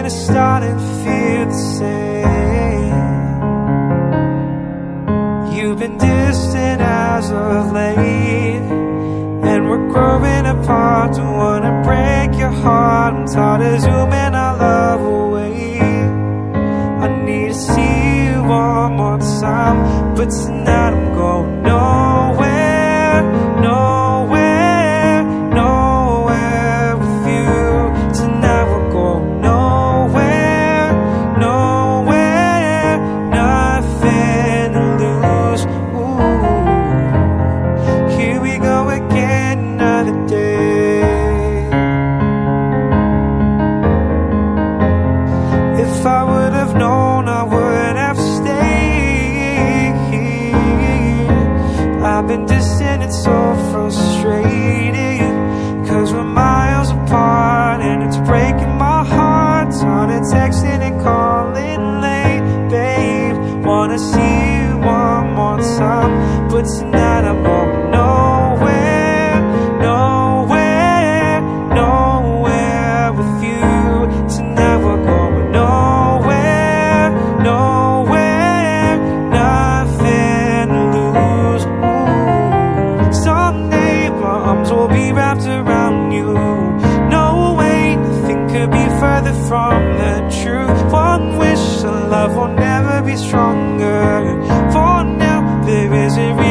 we're starting to feel the same. You've been distant as of late, and we're growing apart. Don't wanna break your heart. I'm tired of zooming our love away. I need to see you one more time, but tonight I'm going nowhere, nowhere, nowhere with you. Tonight we're going nowhere, nowhere, nothing to lose. Ooh, here we go again, another day. If I would have known, I would have stayed. I've been distant and so frustrated, 'cause we're miles apart and it's breaking my heart. Tired of texting and calling late, babe. Wanna see you one more time, but tonight I'm going nowhere, nowhere, nowhere with you. Tonight we're going nowhere, nowhere, nothing to lose. Ooh. Someday my arms will be wrapped around you. No way, nothing could be further from the truth. One wish, our love will never be stronger. For now, there isn't